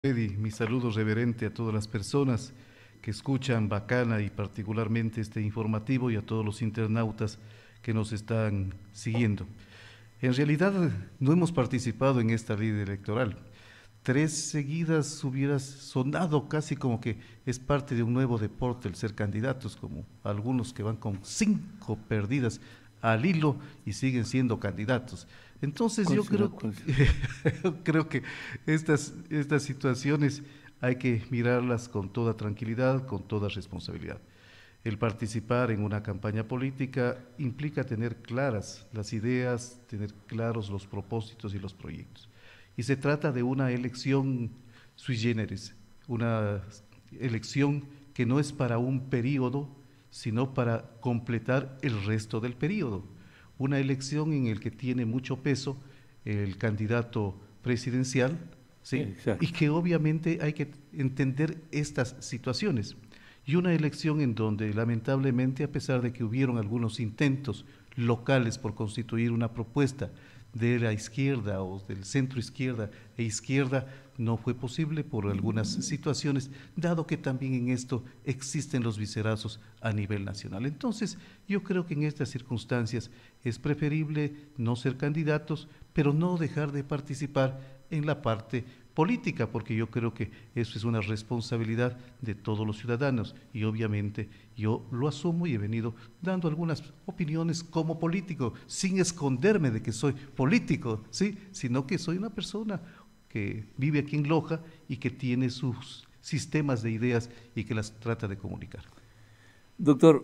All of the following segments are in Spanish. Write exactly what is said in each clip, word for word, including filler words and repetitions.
Freddy, mi saludo reverente a todas las personas que escuchan Bacana y particularmente este informativo y a todos los internautas que nos están siguiendo. En realidad no hemos participado en esta ley electoral. Tres seguidas hubieras sonado casi como que es parte de un nuevo deporte el ser candidatos, como algunos que van con cinco perdidas al hilo y siguen siendo candidatos. Entonces ¿Cuál yo será? creo ¿Cuál será? que, yo creo que estas, estas situaciones hay que mirarlas con toda tranquilidad, con toda responsabilidad. El participar en una campaña política implica tener claras las ideas, tener claros los propósitos y los proyectos. Y se trata de una elección sui generis, una elección que no es para un periodo, sino para completar el resto del periodo. Una elección en la que tiene mucho peso el candidato presidencial, ¿sí? Y Exacto. que obviamente hay que entender estas situaciones. Y una elección en donde lamentablemente, a pesar de que hubieron algunos intentos locales por constituir una propuesta de la izquierda o del centro izquierda e izquierda, no fue posible por algunas situaciones, dado que también en esto existen los vicerazos a nivel nacional. Entonces, yo creo que en estas circunstancias es preferible no ser candidatos, pero no dejar de participar en la parte política, porque yo creo que eso es una responsabilidad de todos los ciudadanos y obviamente yo lo asumo y he venido dando algunas opiniones como político, sin esconderme de que soy político, ¿sí? Sino que soy una persona que vive aquí en Loja y que tiene sus sistemas de ideas y que las trata de comunicar. Doctor,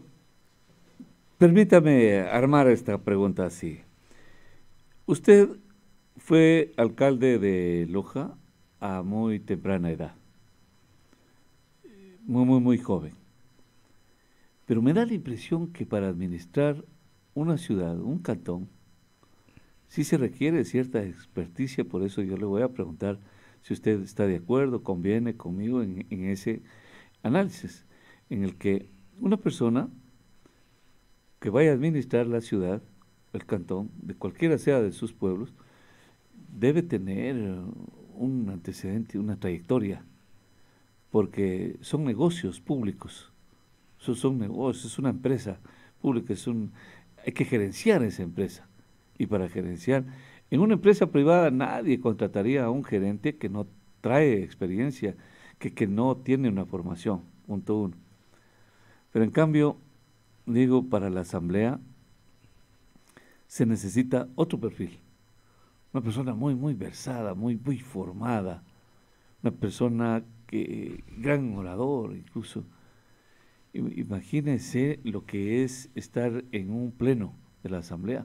permítame armar esta pregunta así. Usted fue alcalde de Loja a muy temprana edad, muy, muy, muy joven. Pero me da la impresión que para administrar una ciudad, un cantón, sí se requiere cierta experticia, por eso yo le voy a preguntar si usted está de acuerdo, conviene conmigo en, en ese análisis, en el que una persona que vaya a administrar la ciudad, el cantón, de cualquiera sea de sus pueblos, debe tener eh, un antecedente, una trayectoria, porque son negocios públicos, son, son negocios, es una empresa pública, es un, hay que gerenciar esa empresa. Y para gerenciar, en una empresa privada nadie contrataría a un gerente que no trae experiencia, que, que no tiene una formación, punto uno. Pero en cambio, digo, para la asamblea se necesita otro perfil, una persona muy, muy versada, muy, muy formada, una persona que, gran orador incluso. I- Imagínense lo que es estar en un pleno de la asamblea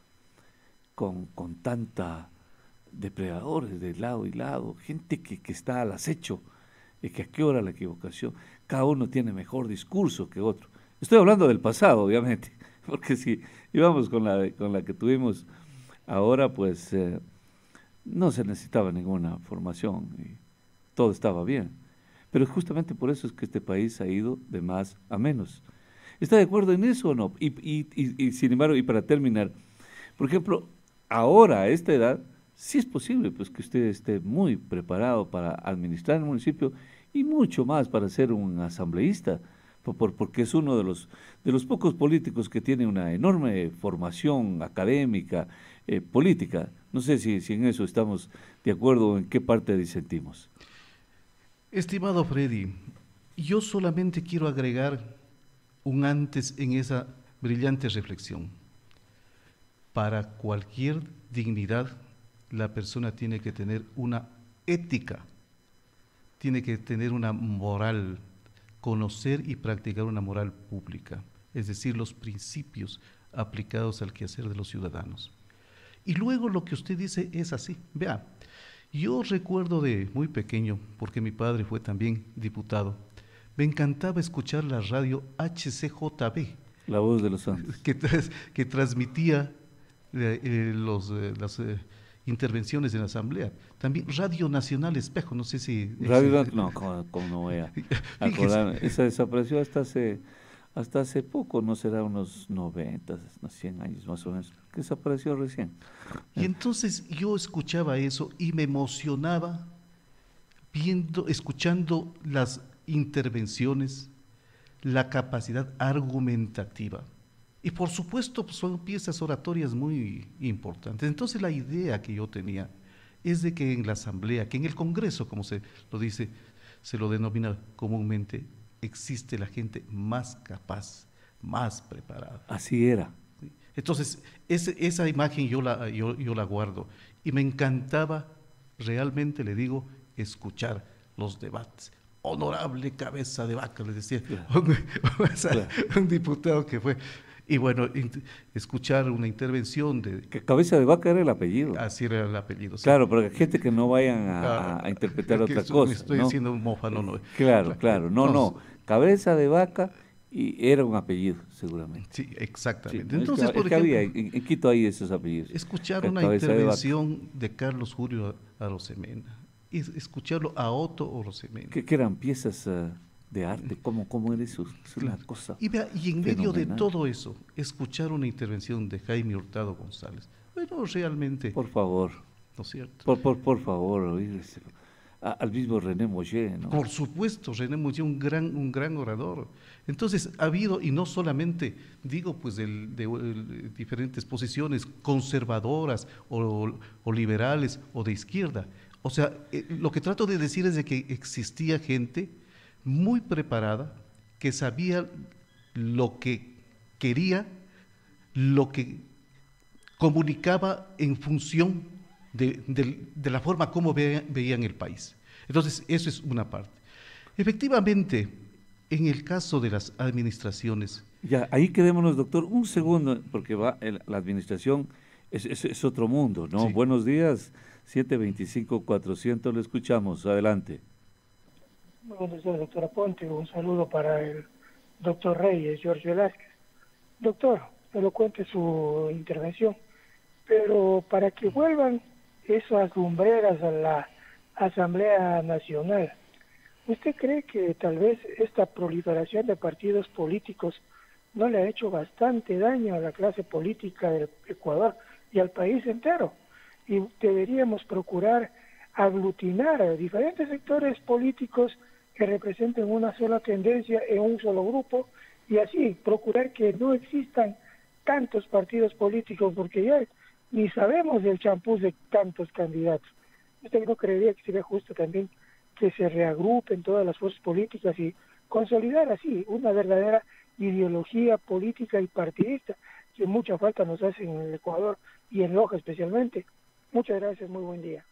con, con tanta depredadores de lado y lado, gente que, que está al acecho, y que a qué hora la equivocación, cada uno tiene mejor discurso que otro. Estoy hablando del pasado, obviamente, porque si íbamos con la, con la que tuvimos ahora, pues eh, no se necesitaba ninguna formación y todo estaba bien. Pero justamente por eso es que este país ha ido de más a menos. ¿Está de acuerdo en eso o no? Y, y, y, y sin embargo, y para terminar, por ejemplo, ahora a esta edad, sí es posible pues que usted esté muy preparado para administrar el municipio y mucho más para ser un asambleísta, por, por- porque es uno de los, de los pocos políticos que tiene una enorme formación académica, eh, política. No sé si, si en eso estamos de acuerdo o en qué parte disentimos. Estimado Freddy, yo solamente quiero agregar un antes en esa brillante reflexión. Para cualquier dignidad, la persona tiene que tener una ética, tiene que tener una moral, conocer y practicar una moral pública, es decir, los principios aplicados al quehacer de los ciudadanos. Y luego lo que usted dice es así. Vea, yo recuerdo de muy pequeño, porque mi padre fue también diputado, me encantaba escuchar la radio H C J B, La voz de los Andes. que, tras- que transmitía eh, eh, los, eh, las eh, intervenciones en la Asamblea. También Radio Nacional Espejo, no sé si Radio, existe. Nan- no, ¿cómo, cómo no voy a Fíjese. acordar? Esa desapareció hasta hace, hasta hace poco, no será unos noventa, unos cien años más o menos, que desapareció recién. Y Eh, entonces yo escuchaba eso y me emocionaba viendo, escuchando las intervenciones, la capacidad argumentativa. Y por supuesto pues, son piezas oratorias muy importantes. Entonces la idea que yo tenía es de que en la asamblea, que en el Congreso, como se lo dice, se lo denomina comúnmente, existe la gente más capaz, más preparada. Así era. Entonces, ese, esa imagen yo la, yo, yo la guardo y me encantaba, realmente le digo, escuchar los debates. Honorable cabeza de vaca, les decía, claro. un, o sea, claro. un diputado que fue. Y bueno, escuchar una intervención de... Que cabeza de vaca era el apellido. Así era el apellido. Sí. Claro, pero hay gente que no vayan a, a interpretar otra estoy, cosa. Me estoy ¿no? diciendo un mofa, no, no. Claro, claro, no, no, no. Cabeza de vaca y era un apellido, seguramente. Sí, exactamente. Sí, Entonces, es que, por es ejemplo, que había, en, en Quito hay esos apellidos. Escuchar una intervención de, de Carlos Julio Arosemena, y escucharlo a Otto Arosemena. Que, que eran piezas... Uh, de arte, ¿cómo, cómo era eso? Es una claro. cosa y, vea, y en medio fenomenal. de todo eso, escuchar una intervención de Jaime Hurtado González, bueno, realmente... Por favor. ¿No es cierto? Por, por, por favor, oírse. Al mismo René Mollet, ¿no? Por supuesto, René Mollet, un gran, un gran orador. Entonces, ha habido, y no solamente, digo, pues, el, de, de diferentes posiciones conservadoras o, o liberales o de izquierda. O sea, eh, lo que trato de decir es de que existía gente muy preparada, que sabía lo que quería, lo que comunicaba en función de, de, de la forma como ve, veían el país. Entonces, eso es una parte. Efectivamente, en el caso de las administraciones... Ya, ahí quedémonos, doctor, un segundo, porque va el, la administración es, es, es otro mundo, ¿no? Sí. Buenos días, siete veinticinco cuatrocientos, le escuchamos, adelante. Muy buenos días, doctora Ponte. Un saludo para el doctor Reyes, George Velázquez. Doctor, elocuente su intervención, pero para que vuelvan esas lumbreras a la Asamblea Nacional, ¿usted cree que tal vez esta proliferación de partidos políticos no le ha hecho bastante daño a la clase política del Ecuador y al país entero? Y deberíamos procurar aglutinar a diferentes sectores políticos que representen una sola tendencia en un solo grupo y así procurar que no existan tantos partidos políticos, porque ya ni sabemos del champús de tantos candidatos. ¿Usted no creería que sería justo también que se reagrupen todas las fuerzas políticas y consolidar así una verdadera ideología política y partidista que mucha falta nos hace en el Ecuador y en Loja especialmente? Muchas gracias, muy buen día.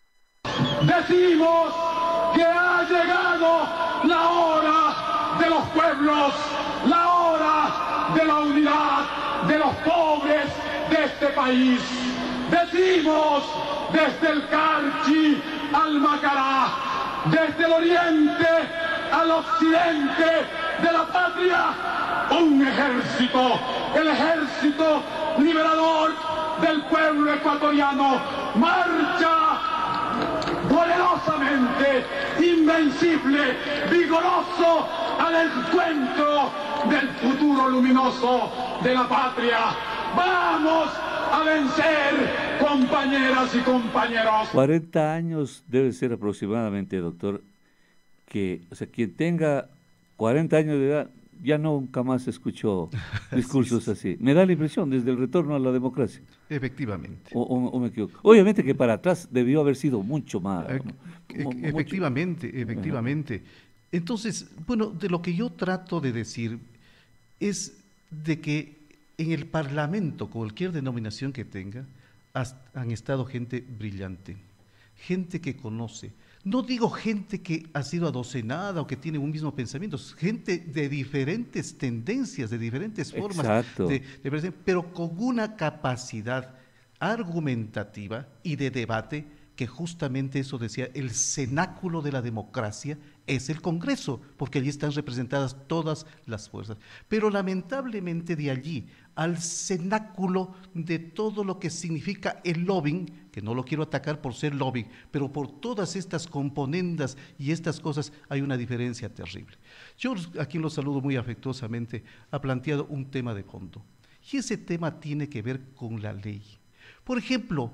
Decimos que ha llegado la hora de los pueblos, la hora de la unidad de los pobres de este país. Decimos desde el Carchi al Macará, desde el oriente al occidente de la patria, un ejército, el ejército liberador del pueblo ecuatoriano, marcha poderosamente, invencible, vigoroso al encuentro del futuro luminoso de la patria. ¡Vamos a vencer, compañeras y compañeros! cuarenta años debe ser aproximadamente, doctor, que, o sea, quien tenga cuarenta años de edad ya nunca más escuchó discursos sí, sí. así. Me da la impresión, desde el retorno a la democracia. Efectivamente. O, o, o me equivoco. Obviamente que para atrás debió haber sido mucho más. Eh, ¿no? e efectivamente, mucho. efectivamente. Entonces, bueno, de lo que yo trato de decir es de que en el Parlamento, cualquier denominación que tenga, has, han estado gente brillante, gente que conoce. No digo gente que ha sido adocenada o que tiene un mismo pensamiento, gente de diferentes tendencias, de diferentes formas, de, de, pero con una capacidad argumentativa y de debate que justamente eso decía, el cenáculo de la democracia es el Congreso, porque allí están representadas todas las fuerzas. Pero lamentablemente de allí al cenáculo de todo lo que significa el lobbying, que no lo quiero atacar por ser lobbying, pero por todas estas componendas y estas cosas hay una diferencia terrible. Yo, a quien lo saludo muy afectuosamente, ha planteado un tema de fondo, y ese tema tiene que ver con la ley. Por ejemplo,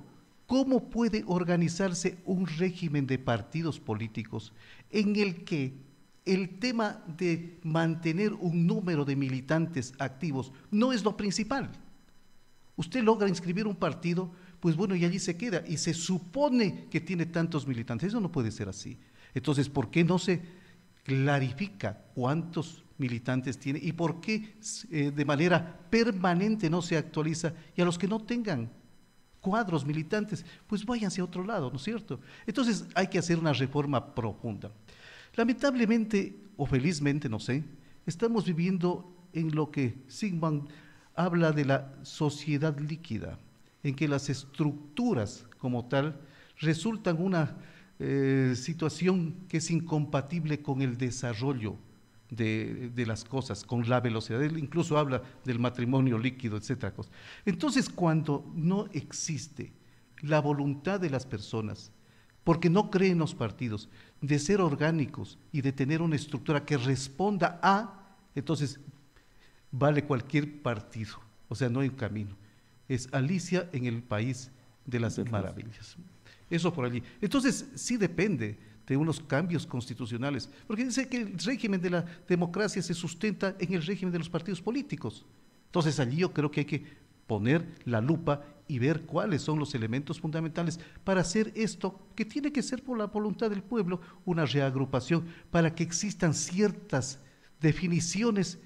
¿Cómo puede organizarse un régimen de partidos políticos en el que el tema de mantener un número de militantes activos no es lo principal? Usted logra inscribir un partido, pues bueno, y allí se queda, y se supone que tiene tantos militantes. Eso no puede ser así. Entonces, ¿por qué no se clarifica cuántos militantes tiene y por qué eh, de manera permanente no se actualiza? Y a los que no tengan cuadros militantes, pues váyanse a otro lado, ¿no es cierto? Entonces hay que hacer una reforma profunda. Lamentablemente, o felizmente, no sé, estamos viviendo en lo que Sigmund habla de la sociedad líquida, en que las estructuras como tal resultan una eh, situación que es incompatible con el desarrollo De, de las cosas, con la velocidad. Él incluso habla del matrimonio líquido, etcétera. Entonces, cuando no existe la voluntad de las personas, porque no creen los partidos, de ser orgánicos y de tener una estructura que responda a, entonces vale cualquier partido, o sea, no hay camino. Es Alicia en el país de las maravillas. Eso por allí. Entonces, sí depende de unos cambios constitucionales, porque dice que el régimen de la democracia se sustenta en el régimen de los partidos políticos. Entonces allí yo creo que hay que poner la lupa y ver cuáles son los elementos fundamentales para hacer esto, que tiene que ser por la voluntad del pueblo, una reagrupación, para que existan ciertas definiciones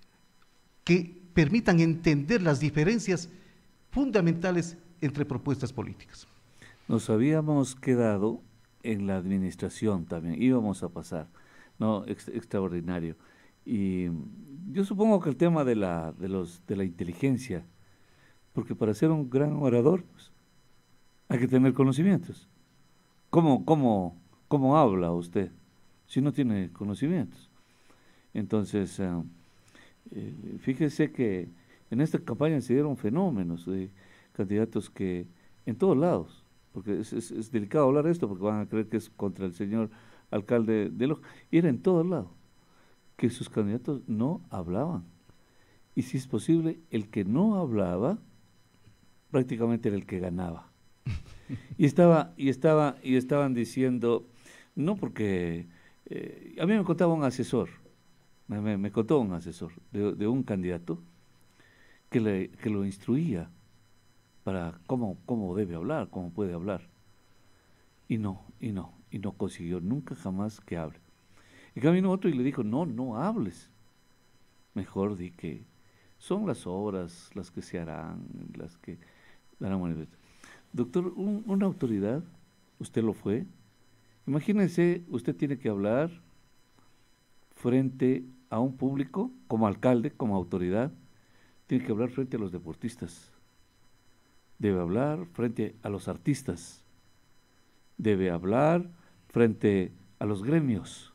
que permitan entender las diferencias fundamentales entre propuestas políticas. Nos habíamos quedado en la administración también, íbamos a pasar, ¿no? Ex, extraordinario. Y yo supongo que el tema de la, de los, de la inteligencia, porque para ser un gran orador, pues, hay que tener conocimientos. ¿Cómo, cómo, cómo habla usted si no tiene conocimientos? Entonces, uh, eh, fíjese que en esta campaña se dieron fenómenos de candidatos que en todos lados, porque es, es, es delicado hablar de esto, porque van a creer que es contra el señor alcalde de Loja, y era en todos lados, que sus candidatos no hablaban. Y si es posible, el que no hablaba, prácticamente era el que ganaba. Y estaba, y estaba, y estaban diciendo, no porque, eh, a mí me contaba un asesor, me, me, me contó un asesor de, de un candidato que, le, que lo instruía para cómo, cómo debe hablar, cómo puede hablar. Y no, y no, y no consiguió nunca jamás que hable. Y caminó otro y le dijo, no, no hables. Mejor di que son las obras las que se harán, las que darán manifestación. Doctor, un, una autoridad, usted lo fue. Imagínense, usted tiene que hablar frente a un público, como alcalde, como autoridad, tiene que hablar frente a los deportistas. Debe hablar frente a los artistas, debe hablar frente a los gremios,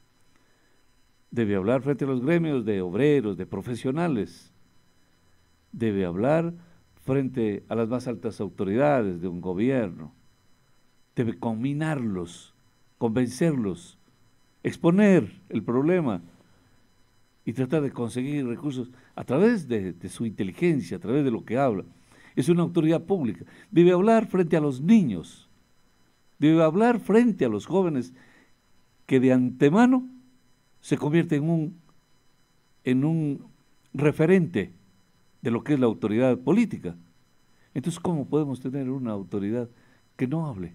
debe hablar frente a los gremios de obreros, de profesionales, debe hablar frente a las más altas autoridades de un gobierno, debe combinarlos, convencerlos, exponer el problema y tratar de conseguir recursos a través de, de su inteligencia, a través de lo que habla. Es una autoridad pública. Debe hablar frente a los niños, debe hablar frente a los jóvenes que de antemano se convierte en un, en un referente de lo que es la autoridad política. Entonces, ¿cómo podemos tener una autoridad que no hable?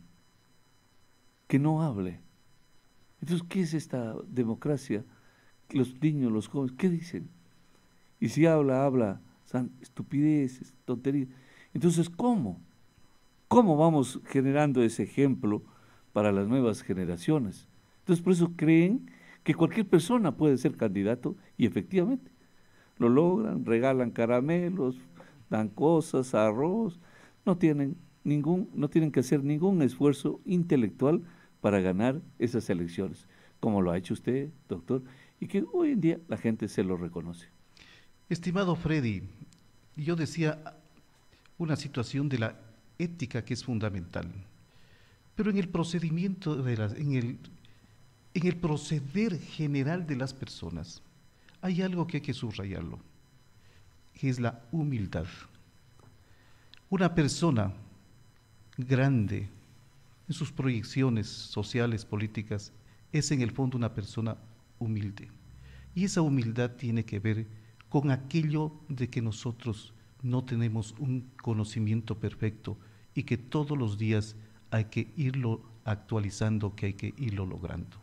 Que no hable. Entonces, ¿qué es esta democracia? Los niños, los jóvenes, ¿qué dicen? Y si habla, habla estupideces, tonterías. Entonces, ¿cómo? ¿Cómo vamos generando ese ejemplo para las nuevas generaciones? Entonces, por eso creen que cualquier persona puede ser candidato y efectivamente lo logran, regalan caramelos, dan cosas, arroz, no tienen ningún, no tienen que hacer ningún esfuerzo intelectual para ganar esas elecciones, como lo ha hecho usted, doctor, y que hoy en día la gente se lo reconoce. Estimado Freddy, yo decía una situación de la ética que es fundamental, pero en el procedimiento, de las, en, el, en el proceder general de las personas, hay algo que hay que subrayarlo, que es la humildad. Una persona grande en sus proyecciones sociales, políticas, es en el fondo una persona humilde. Y esa humildad tiene que ver con aquello de que nosotros no tenemos un conocimiento perfecto y que todos los días hay que irlo actualizando, que hay que irlo logrando.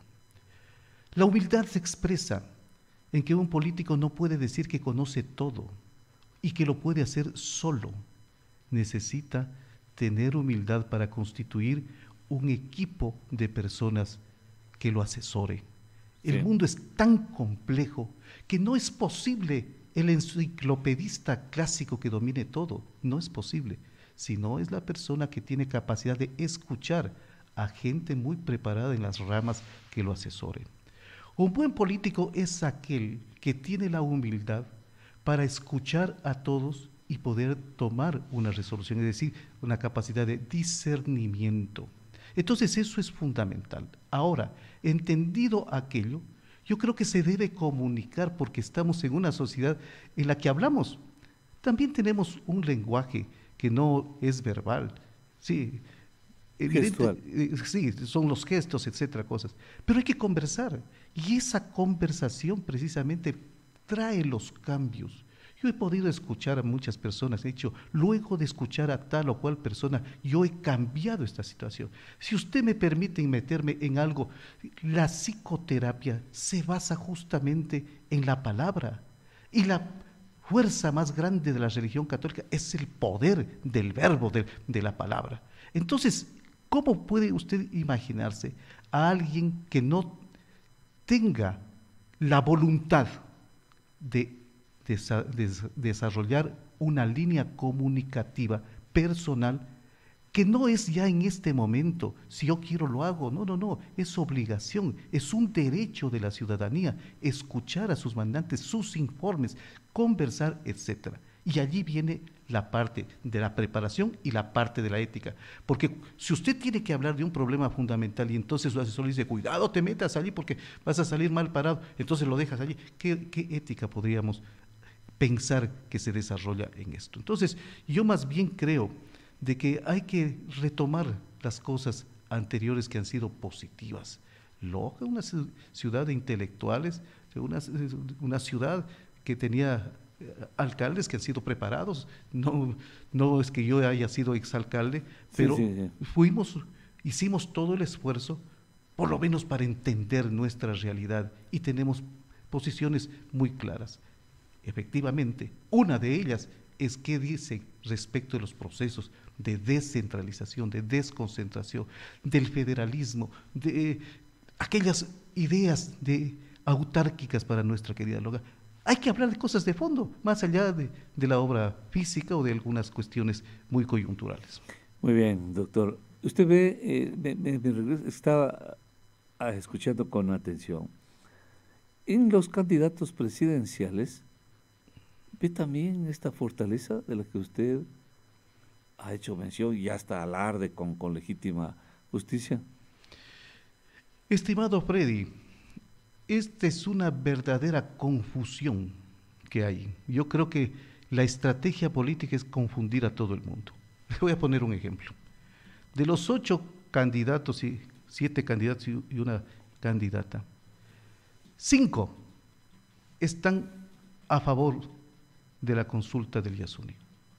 La humildad se expresa en que un político no puede decir que conoce todo y que lo puede hacer solo. Necesita tener humildad para constituir un equipo de personas que lo asesore. El Sí. mundo es tan complejo que no es posible el enciclopedista clásico que domine todo, no es posible, sino es la persona que tiene capacidad de escuchar a gente muy preparada en las ramas que lo asesore. Un buen político es aquel que tiene la humildad para escuchar a todos y poder tomar una resolución, es decir, una capacidad de discernimiento. Entonces eso es fundamental. Ahora, entendido aquello, yo creo que se debe comunicar porque estamos en una sociedad en la que hablamos. También tenemos un lenguaje que no es verbal, sí, Gestual. eh, sí, son los gestos, etcétera, cosas. Pero hay que conversar y esa conversación precisamente trae los cambios. Yo he podido escuchar a muchas personas, he dicho, luego de escuchar a tal o cual persona, yo he cambiado esta situación. Si usted me permite meterme en algo, la psicoterapia se basa justamente en la palabra. Y la fuerza más grande de la religión católica es el poder del verbo, de, de la palabra. Entonces, ¿cómo puede usted imaginarse a alguien que no tenga la voluntad de Desa des desarrollar una línea comunicativa personal que no es ya en este momento, si yo quiero lo hago, no, no, no, es obligación, es un derecho de la ciudadanía, escuchar a sus mandantes, sus informes, conversar, etcétera. Y allí viene la parte de la preparación y la parte de la ética, porque si usted tiene que hablar de un problema fundamental y entonces su asesor le dice, cuidado, te metas allí porque vas a salir mal parado, entonces lo dejas allí, ¿qué, qué ética podríamos pensar que se desarrolla en esto? Entonces, yo más bien creo de que hay que retomar las cosas anteriores que han sido positivas. Loja, una ciudad de intelectuales, una, una ciudad que tenía alcaldes que han sido preparados, no, no es que yo haya sido exalcalde, pero sí, sí, sí. fuimos, hicimos todo el esfuerzo, por lo menos para entender nuestra realidad y tenemos posiciones muy claras. Efectivamente, una de ellas es qué dice respecto de los procesos de descentralización, de desconcentración, del federalismo, de aquellas ideas de autárquicas para nuestra querida Loja. Hay que hablar de cosas de fondo, más allá de, de la obra física o de algunas cuestiones muy coyunturales. Muy bien, doctor. Usted ve, eh, me, me, me estaba escuchando con atención. En los candidatos presidenciales, ¿ve también esta fortaleza de la que usted ha hecho mención y hasta alarde con, con legítima justicia? Estimado Freddy, esta es una verdadera confusión que hay. Yo creo que la estrategia política es confundir a todo el mundo. Le voy a poner un ejemplo. De los ocho candidatos y siete candidatos y una candidata, cinco están a favor de la consulta del Yasuni.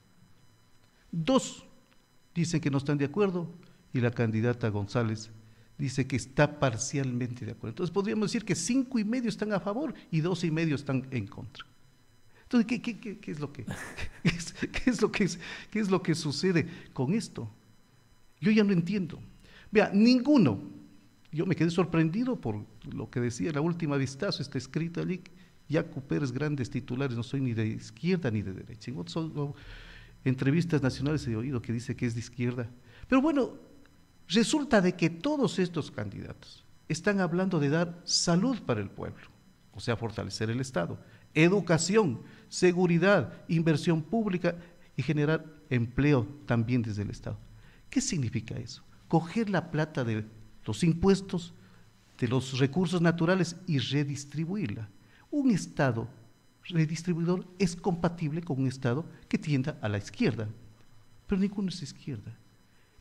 Dos dicen que no están de acuerdo y la candidata González dice que está parcialmente de acuerdo. Entonces podríamos decir que cinco y medio están a favor y dos y medio están en contra. Entonces, ¿qué, qué, qué, qué es lo que qué es, qué es lo que es, qué es lo que sucede con esto? Yo ya no entiendo. Vea, ninguno. Yo me quedé sorprendido por lo que decía en la última vistazo, está escrito allí. Yacu Pérez, grandes titulares, no soy ni de izquierda ni de derecha. En otras entrevistas nacionales he oído que dice que es de izquierda. Pero bueno, resulta de que todos estos candidatos están hablando de dar salud para el pueblo, o sea, fortalecer el Estado, educación, seguridad, inversión pública y generar empleo también desde el Estado. ¿Qué significa eso? Coger la plata de los impuestos, de los recursos naturales y redistribuirla. Un Estado redistribuidor es compatible con un Estado que tienda a la izquierda, pero ninguno es izquierda.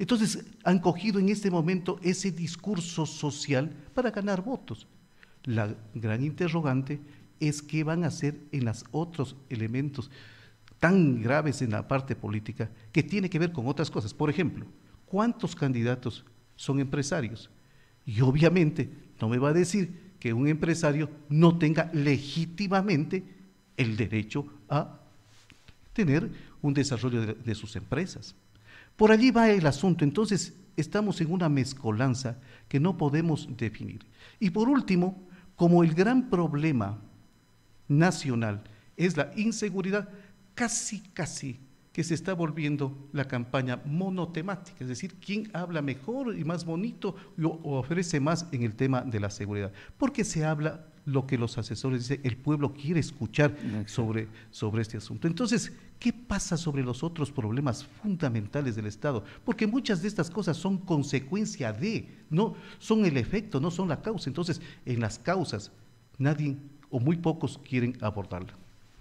Entonces han cogido en este momento ese discurso social para ganar votos. La gran interrogante es qué van a hacer en los otros elementos tan graves en la parte política que tiene que ver con otras cosas. Por ejemplo, ¿cuántos candidatos son empresarios? Y obviamente no me va a decir que un empresario no tenga legítimamente el derecho a tener un desarrollo de, de sus empresas. Por allí va el asunto. Entonces estamos en una mezcolanza que no podemos definir. Y por último, como el gran problema nacional es la inseguridad, casi, casi que se está volviendo la campaña monotemática, es decir, quién habla mejor y más bonito o ofrece más en el tema de la seguridad, porque se habla lo que los asesores dicen, el pueblo quiere escuchar sobre, sobre este asunto. Entonces, ¿qué pasa sobre los otros problemas fundamentales del Estado? Porque muchas de estas cosas son consecuencia de, no son el efecto, no son la causa. Entonces, en las causas, nadie o muy pocos quieren abordarla.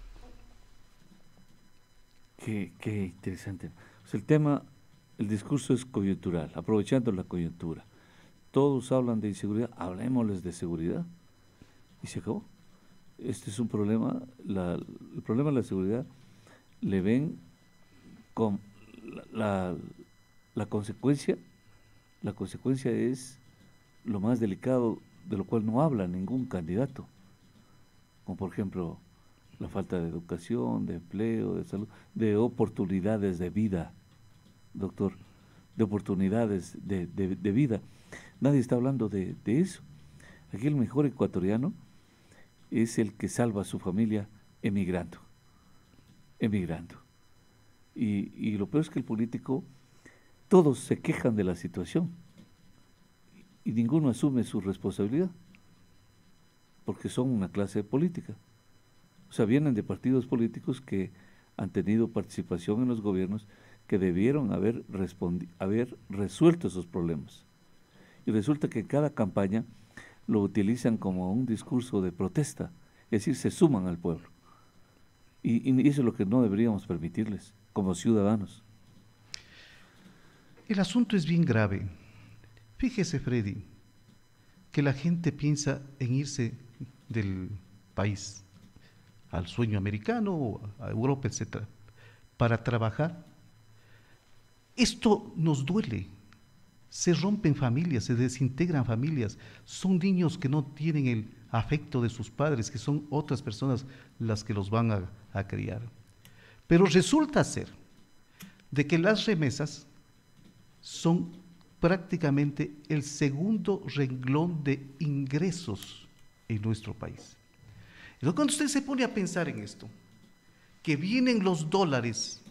Qué, qué interesante. Pues el tema, el discurso es coyuntural, aprovechando la coyuntura. Todos hablan de inseguridad, hablemosles de seguridad. Y se acabó. Este es un problema, la, el problema de la seguridad le ven con la, la, la consecuencia, la consecuencia es lo más delicado, de lo cual no habla ningún candidato, como por ejemplo la falta de educación, de empleo, de salud, de oportunidades de vida, doctor, de oportunidades de, de, de vida. Nadie está hablando de, de eso. Aquí el mejor ecuatoriano es el que salva a su familia emigrando, emigrando. Y, y lo peor es que el político, todos se quejan de la situación y ninguno asume su responsabilidad, porque son una clase política. O sea, vienen de partidos políticos que han tenido participación en los gobiernos que debieron haber, haber resuelto esos problemas. Y resulta que en cada campaña lo utilizan como un discurso de protesta, es decir, se suman al pueblo. Y, y eso es lo que no deberíamos permitirles como ciudadanos. El asunto es bien grave. Fíjese, Freddy, que la gente piensa en irse del país al sueño americano, a Europa, etcétera, para trabajar. Esto nos duele. Se rompen familias, se desintegran familias, son niños que no tienen el afecto de sus padres, que son otras personas las que los van a, a criar. Pero resulta ser de que las remesas son prácticamente el segundo renglón de ingresos en nuestro país. Entonces, cuando usted se pone a pensar en esto, que vienen los dólares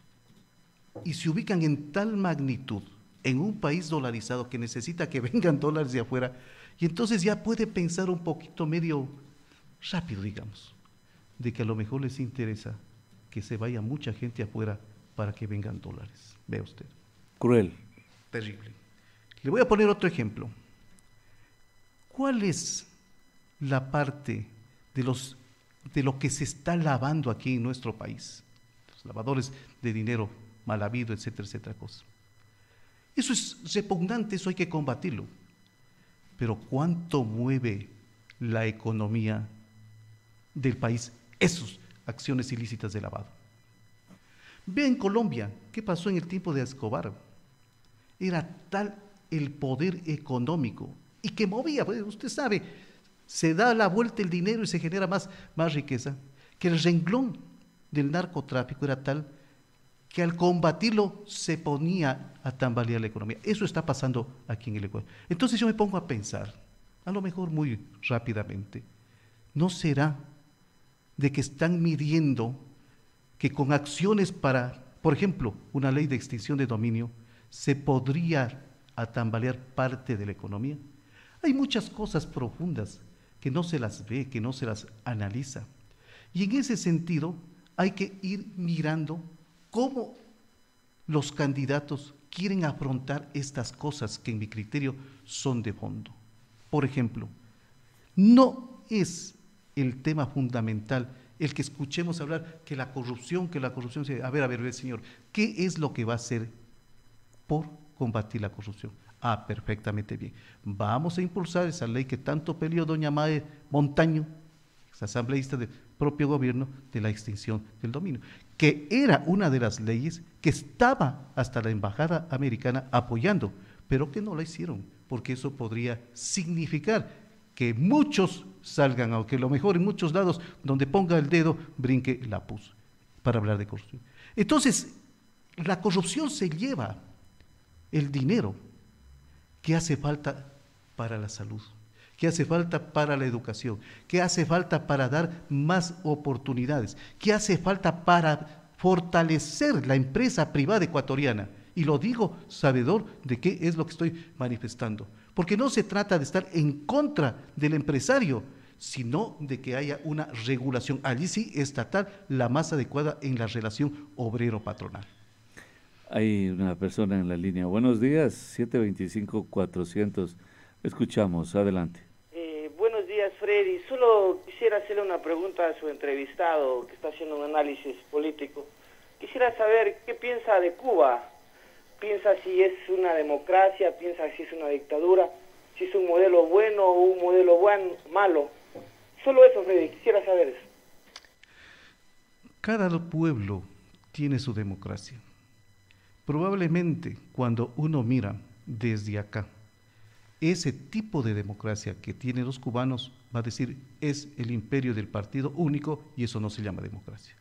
y se ubican en tal magnitud, en un país dolarizado que necesita que vengan dólares de afuera, y entonces ya puede pensar un poquito medio rápido, digamos, de que a lo mejor les interesa que se vaya mucha gente afuera para que vengan dólares. Vea usted. Cruel. Terrible. Le voy a poner otro ejemplo. ¿Cuál es la parte de, los, de lo que se está lavando aquí en nuestro país? Los lavadores de dinero mal habido, etcétera, etcétera, cosas. Eso es repugnante, eso hay que combatirlo. Pero ¿cuánto mueve la economía del país esas acciones ilícitas de lavado? Ve en Colombia, ¿qué pasó en el tiempo de Escobar? Era tal el poder económico y que movía, pues usted sabe, se da la vuelta el dinero y se genera más, más riqueza, que el renglón del narcotráfico era tal que al combatirlo se ponía a tambalear la economía. Eso está pasando aquí en el Ecuador. Entonces yo me pongo a pensar, a lo mejor muy rápidamente, ¿no será de que están midiendo que con acciones para, por ejemplo, una ley de extinción de dominio, se podría atambalear parte de la economía? Hay muchas cosas profundas que no se las ve, que no se las analiza. Y en ese sentido hay que ir mirando cómo los candidatos quieren afrontar estas cosas que en mi criterio son de fondo. Por ejemplo, no es el tema fundamental el que escuchemos hablar que la corrupción, que la corrupción, a ver, a ver, a ver, señor, ¿qué es lo que va a hacer por combatir la corrupción. Ah, perfectamente bien. Vamos a impulsar esa ley que tanto peleó doña Mae Montaño, esa asambleísta del propio gobierno, de la extinción del dominio, que era una de las leyes que estaba hasta la embajada americana apoyando, pero que no la hicieron, porque eso podría significar que muchos salgan, aunque lo mejor en muchos lados, donde ponga el dedo, brinque la pus, para hablar de corrupción. Entonces, la corrupción se lleva el dinero que hace falta para la salud, que hace falta para la educación, que hace falta para dar más oportunidades, que hace falta para fortalecer la empresa privada ecuatoriana. Y lo digo sabedor de qué es lo que estoy manifestando. Porque no se trata de estar en contra del empresario, sino de que haya una regulación, allí sí estatal, la más adecuada en la relación obrero-patronal. Hay una persona en la línea. Buenos días, siete veinticinco cuatrocientos. Escuchamos, adelante. Eh, buenos días, Freddy. Solo quisiera hacerle una pregunta a su entrevistado que está haciendo un análisis político. Quisiera saber qué piensa de Cuba. ¿Piensa si es una democracia? ¿Piensa si es una dictadura? ¿Si es un modelo bueno o un modelo buen, malo? Solo eso, Freddy. Quisiera saber eso. Cada pueblo tiene su democracia. Probablemente cuando uno mira desde acá, ese tipo de democracia que tienen los cubanos, va a decir, es el imperio del partido único y eso no se llama democracia.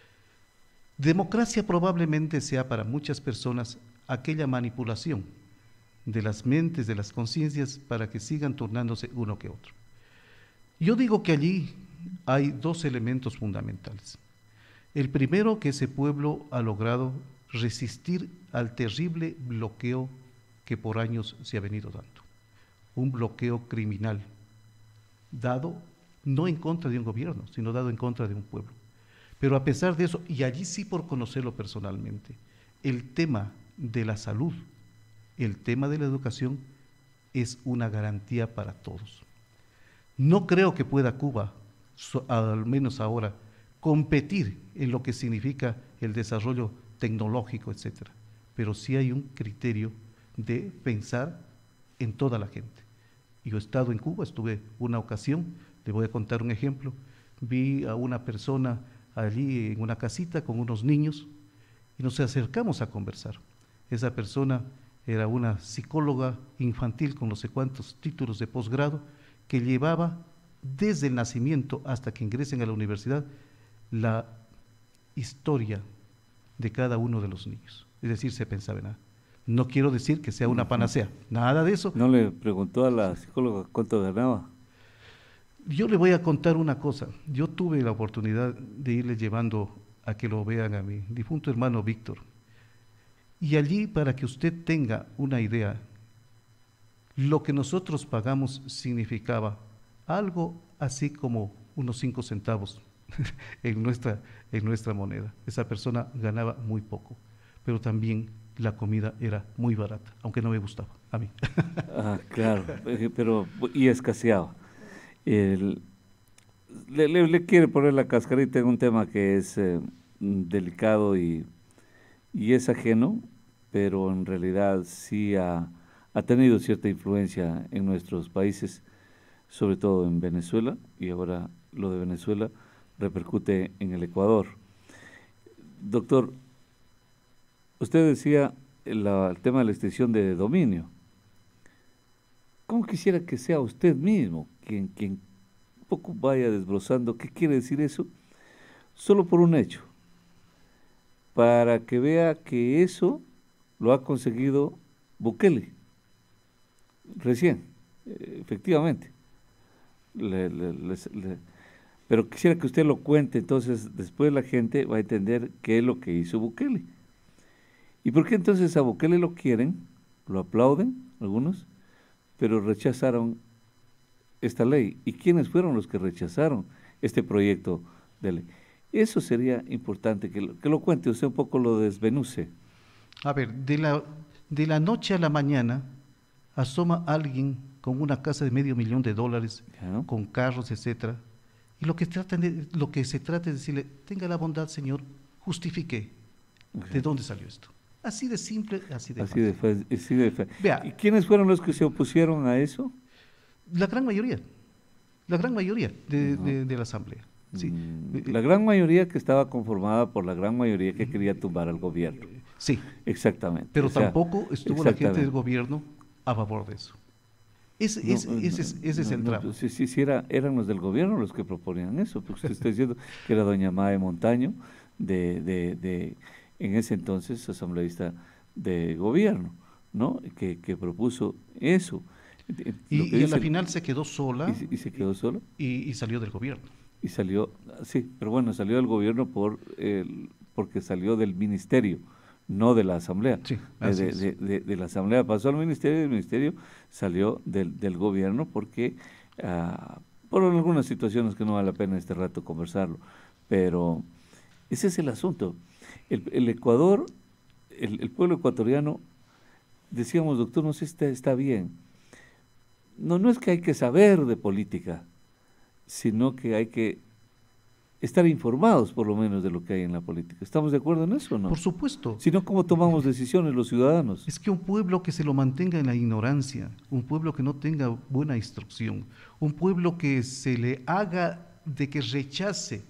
Democracia probablemente sea para muchas personas aquella manipulación de las mentes, de las conciencias, para que sigan turnándose uno que otro. Yo digo que allí hay dos elementos fundamentales. El primero, que ese pueblo ha logrado resistir al terrible bloqueo que por años se ha venido dando. Un bloqueo criminal, dado no en contra de un gobierno, sino dado en contra de un pueblo. Pero a pesar de eso, y allí sí por conocerlo personalmente, el tema de la salud, el tema de la educación es una garantía para todos. No creo que pueda Cuba, so, al menos ahora, competir en lo que significa el desarrollo tecnológico, etcétera, pero sí hay un criterio de pensar en toda la gente. Yo he estado en Cuba, estuve una ocasión, le voy a contar un ejemplo, vi a una persona allí en una casita con unos niños y nos acercamos a conversar. Esa persona era una psicóloga infantil con no sé cuántos títulos de posgrado que llevaba desde el nacimiento hasta que ingresen a la universidad la historia de cada uno de los niños. Es decir, se pensaba en nada. No quiero decir que sea una panacea, nada de eso. ¿No le preguntó a la psicóloga cuánto ganaba? Yo le voy a contar una cosa. Yo tuve la oportunidad de irle llevando a que lo vean a mi difunto hermano Víctor. Y allí, para que usted tenga una idea, lo que nosotros pagamos significaba algo así como unos cinco centavos en nuestra, en nuestra moneda. Esa persona ganaba muy poco, pero también la comida era muy barata, aunque no me gustaba a mí. Ah, claro, pero y escaseaba. El, le, le, le quiere poner la cascarita en un tema que es eh, delicado y, y es ajeno, pero en realidad sí ha, ha tenido cierta influencia en nuestros países, sobre todo en Venezuela, y ahora lo de Venezuela repercute en el Ecuador. Doctor, usted decía la, el tema de la extinción de dominio. ¿Cómo quisiera que sea usted mismo quien, quien un poco vaya desbrozando qué quiere decir eso? Solo por un hecho, para que vea que eso lo ha conseguido Bukele, recién, efectivamente. Le, le, le, le, pero quisiera que usted lo cuente, entonces después la gente va a entender qué es lo que hizo Bukele. ¿Y por qué entonces a Bukele lo quieren, lo aplauden algunos, pero rechazaron esta ley? ¿Y quiénes fueron los que rechazaron este proyecto de ley? Eso sería importante que lo, que lo cuente usted un poco, lo desmenuce. A ver, de la, de la noche a la mañana asoma alguien con una casa de medio millón de dólares, ¿no? Con carros, etcétera, y lo que, tratan de, lo que se trata es decirle, tenga la bondad, señor, justifique okay. de dónde salió esto. Así de simple, así de Así fácil. de, así de Vea, ¿Y quiénes fueron los que se opusieron a eso? La gran mayoría, la gran mayoría de, uh-huh. de, de la Asamblea. Sí. Mm, la gran mayoría que estaba conformada por la gran mayoría que quería tumbar al gobierno. Sí. Exactamente. Pero o sea, tampoco estuvo la gente del gobierno a favor de eso. Ese, no, ese, no, ese, ese no, es el no, drama. Sí, sí, sí era, eran los del gobierno los que proponían eso, porque usted está diciendo que era doña Mae Montaño, de, de, de, en ese entonces asambleísta de gobierno, ¿no? Que, que propuso eso. Y, y a la final se quedó sola. Y, y se quedó sola. Y, y salió del gobierno. Y salió, sí, pero bueno, salió del gobierno por el, porque salió del ministerio, no de la asamblea. Sí, de, de, de, de, de la asamblea pasó al ministerio y del ministerio salió del, del gobierno porque, uh, por algunas situaciones que no vale la pena este rato conversarlo, pero ese es el asunto. El, el Ecuador, el, el pueblo ecuatoriano, decíamos, doctor, no sé si está, está bien. No, no es que hay que saber de política, sino que hay que estar informados por lo menos de lo que hay en la política. ¿Estamos de acuerdo en eso o no? Por supuesto. Si no, ¿cómo tomamos decisiones los ciudadanos? Es que un pueblo que se lo mantenga en la ignorancia, un pueblo que no tenga buena instrucción, un pueblo que se le haga de que rechace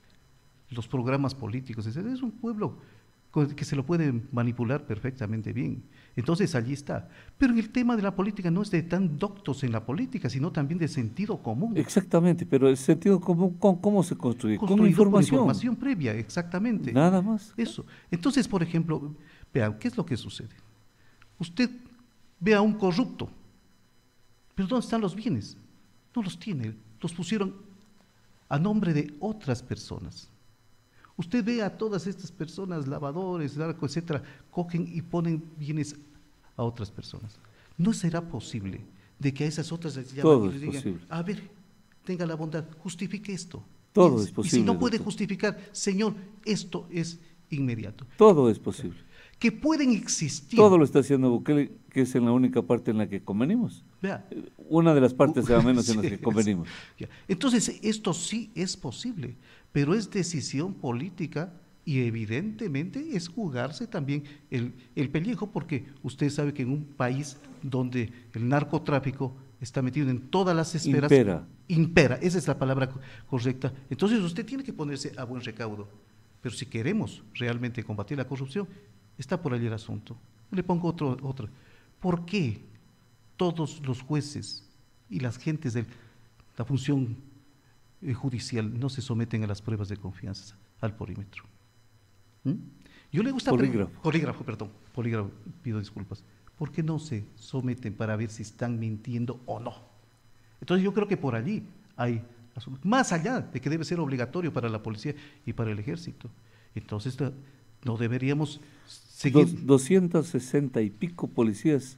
los programas políticos, es un pueblo que se lo puede manipular perfectamente bien. Entonces allí está. Pero el tema de la política no es de tan doctos en la política, sino también de sentido común. Exactamente, pero el sentido común, ¿cómo, cómo se construye? Con información. Con información previa, exactamente. Nada más. Eso. Entonces, por ejemplo, vean, ¿qué es lo que sucede? Usted ve a un corrupto, pero ¿dónde están los bienes? No los tiene, los pusieron a nombre de otras personas. Usted ve a todas estas personas, lavadores, narco, etcétera, cogen y ponen bienes a otras personas. ¿No será posible de que a esas otras les llamen y les digan, posible. a ver, tenga la bondad, justifique esto? Todo y, es posible. Y si no puede doctor. justificar, señor, esto es inmediato. Todo es posible. Que pueden existir. Todo lo está haciendo Bukele, que es en la única parte en la que convenimos. Vea. Una de las partes, uh, al menos, sí, en las que convenimos. Es, Entonces, esto sí es posible, pero es decisión política y evidentemente es jugarse también el, el pellejo, porque usted sabe que en un país donde el narcotráfico está metido en todas las esferas, impera. impera, esa es la palabra correcta. Entonces usted tiene que ponerse a buen recaudo, pero si queremos realmente combatir la corrupción, está por allí el asunto. Le pongo otro, otro. ¿Por qué todos los jueces y las gentes de la función eh, judicial no se someten a las pruebas de confianza, al polímetro? ¿Mm? Yo le gusta polígrafo. polígrafo, perdón, polígrafo, pido disculpas. ¿Por qué no se someten para ver si están mintiendo o no? Entonces yo creo que por allí hay, más allá de que debe ser obligatorio para la policía y para el ejército. Entonces no deberíamos seguir. Dos, doscientos sesenta y pico policías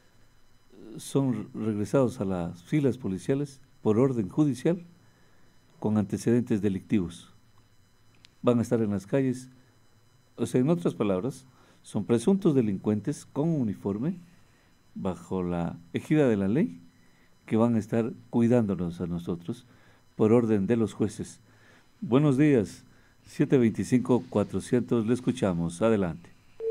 son regresados a las filas policiales por orden judicial con antecedentes delictivos. Van a estar en las calles, o sea, en otras palabras, son presuntos delincuentes con uniforme bajo la égida de la ley que van a estar cuidándonos a nosotros por orden de los jueces. Buenos días, siete veinticinco cuatrocientos, le escuchamos, adelante.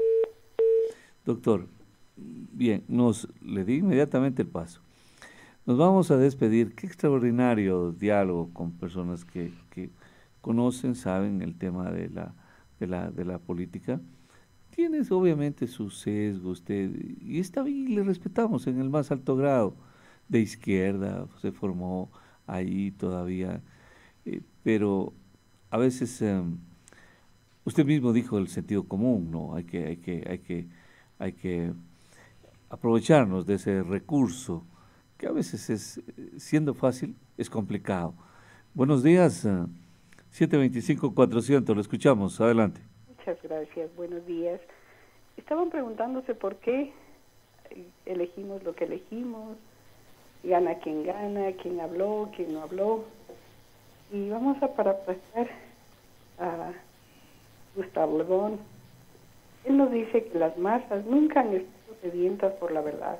Doctor, bien, nos le di inmediatamente el paso. Nos vamos a despedir. Qué extraordinario diálogo con personas que, que conocen, saben el tema de la, de la, de la política. Tienes obviamente su sesgo usted, y está bien, le respetamos en el más alto grado. De izquierda, se formó ahí todavía, eh, pero a veces eh, usted mismo dijo el sentido común, ¿no? Hay que, hay que, hay que, hay que aprovecharnos de ese recurso que a veces es, siendo fácil, es complicado. Buenos días, uh, siete veinticinco cuatrocientos, lo escuchamos, adelante. Muchas gracias, buenos días. Estaban preguntándose por qué elegimos lo que elegimos, gana quien gana, quién habló, quién no habló. Y vamos a parafrasear a Gustavo Le Bon. Él nos dice que las masas nunca han estado sedientas por la verdad.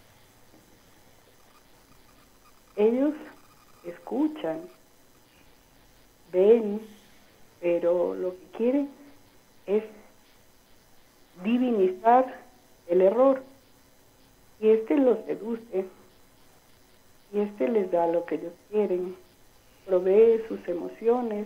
Ellos escuchan, ven, pero lo que quieren es divinizar el error. Y este los seduce, y este les da lo que ellos quieren, provee sus emociones,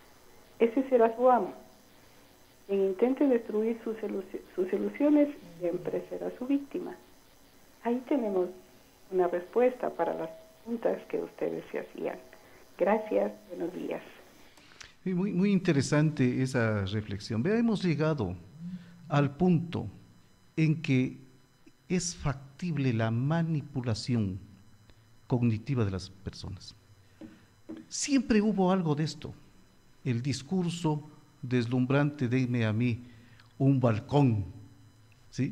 ese será su amo. Quien intente destruir sus, ilusi- sus ilusiones siempre será su víctima. Ahí tenemos una respuesta para las preguntas que ustedes se hacían. Gracias, buenos días. Muy, muy interesante esa reflexión. Vea, hemos llegado al punto en que es factible la manipulación cognitiva de las personas. Siempre hubo algo de esto. El discurso deslumbrante, denme a mí un balcón, ¿sí?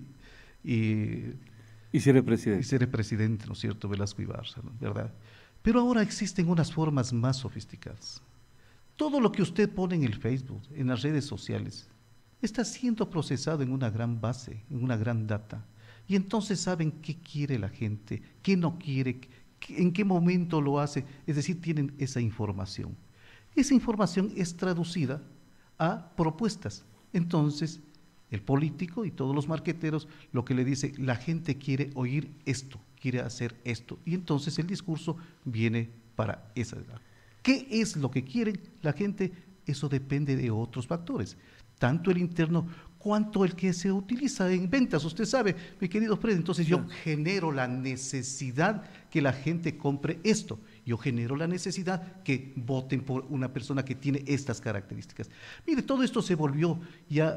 Y, y seré presidente. Y seré presidente, ¿no es cierto? Velasco Ibarra, ¿no? ¿Verdad? Pero ahora existen unas formas más sofisticadas. Todo lo que usted pone en el Facebook, en las redes sociales, está siendo procesado en una gran base, en una gran data. Y entonces saben qué quiere la gente, qué no quiere, qué, en qué momento lo hace. Es decir, tienen esa información. Esa información es traducida a propuestas. Entonces, el político y todos los marqueteros lo que le dice, la gente quiere oír esto, quiere hacer esto. Y entonces el discurso viene para esa edad. ¿Qué es lo que quieren la gente? Eso depende de otros factores, tanto el interno cuanto el que se utiliza en ventas. Usted sabe, mi querido Fred, entonces sí. Yo genero la necesidad que la gente compre esto. Yo genero la necesidad que voten por una persona que tiene estas características. Mire, todo esto se volvió ya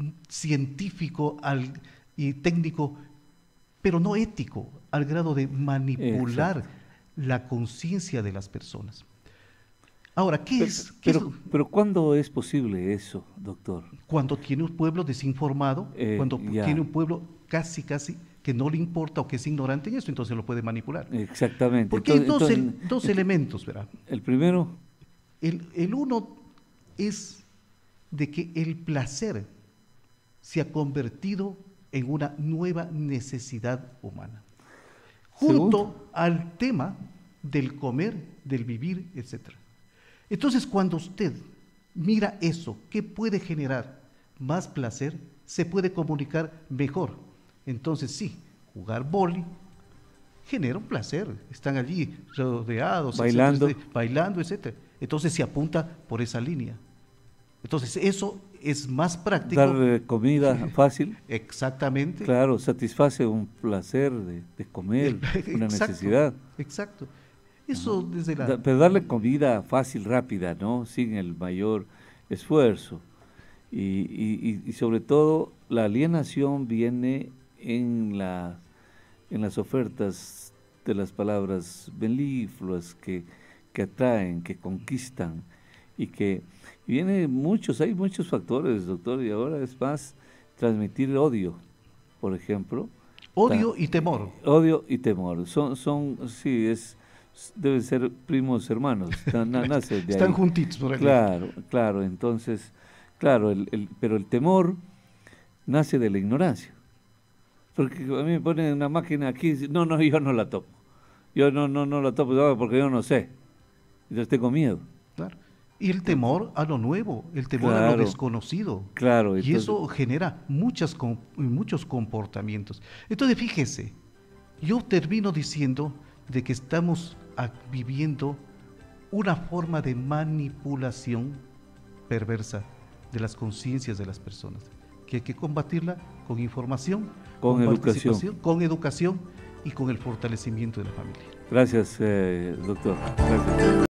científico al, y técnico, pero no ético, al grado de manipular Exacto. la conciencia de las personas. Ahora, ¿qué pero, es? ¿qué pero, es? pero ¿cuándo es posible eso, doctor? Cuando tiene un pueblo desinformado, eh, cuando ya. tiene un pueblo casi, casi que no le importa o que es ignorante en esto, entonces lo puede manipular. Exactamente. Porque entonces, hay dos, entonces, el, dos el, elementos, ¿verdad? El primero. El, el uno es de que el placer se ha convertido en una nueva necesidad humana. Junto Segundo. al tema del comer, del vivir, etcétera. Entonces, cuando usted mira eso, ¿qué puede generar más placer? Se puede comunicar mejor. Entonces, sí, jugar vóley genera un placer. Están allí rodeados, bailando, etcétera, bailando, etcétera. Entonces, se apunta por esa línea. Entonces, eso es más práctico. Dar comida fácil. Exactamente. Claro, satisface un placer de, de comer, El, una exacto, necesidad. Exacto. Eso desde la... Da, pero darle comida fácil, rápida, ¿no? Sin el mayor esfuerzo. Y, y, y sobre todo, la alienación viene en, la, en las ofertas de las palabras melifluas que, que atraen, que conquistan y que viene muchos, hay muchos factores, doctor, y ahora es más transmitir odio, por ejemplo. Odio Ta, y temor. Odio y temor. Son, son, sí, es... deben ser primos hermanos, están, nace de Están ahí. juntitos por ahí. Claro, claro, entonces, claro, el, el, pero el temor nace de la ignorancia. Porque a mí me ponen una máquina aquí, no, no, yo no la topo. Yo no, no, no la topo porque yo no sé. Entonces tengo miedo. Claro. Y el temor a lo nuevo, el temor claro, a lo desconocido. Claro. Entonces, y eso genera muchas, muchos comportamientos. Entonces, fíjese, yo termino diciendo de que estamos viviendo una forma de manipulación perversa de las conciencias de las personas, que hay que combatirla con información, con, con educación, con educación y con el fortalecimiento de la familia. Gracias, eh, doctor. Gracias.